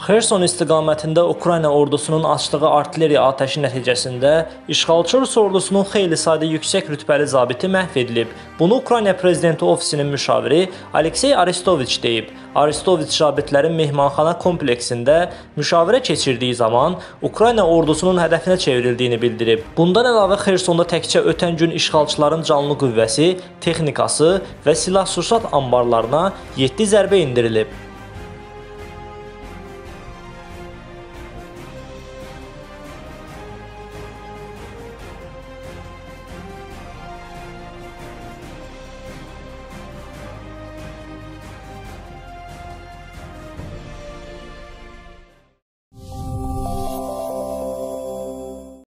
Xerson istiqamətində Ukrayna ordusunun açdığı artilleriya atəşi nəticəsində işğalçı Rus ordusunun xeyli sayda yüksək rütbəli zabiti məhv edilib. Bunu Ukrayna prezidenti ofisinin müşaviri Aleksey Arestoviç deyib. Arestoviç zabitlərin mehmanxana kompleksində müşavirə keçirdiyi zaman Ukrayna ordusunun hədəfinə çevrildiyini bildirib. Bundan əlavə Xersonda təkcə ötən gün işğalçıların canlı qüvvəsi, texnikası və silah-sursat anbarlarına 7 zərbə indirilib.